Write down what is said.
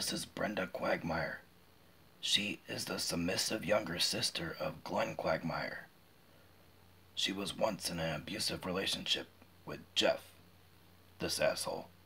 this is Brenda Quagmire. She is the submissive younger sister of Glenn Quagmire. She was once in an abusive relationship with Jeff, this asshole.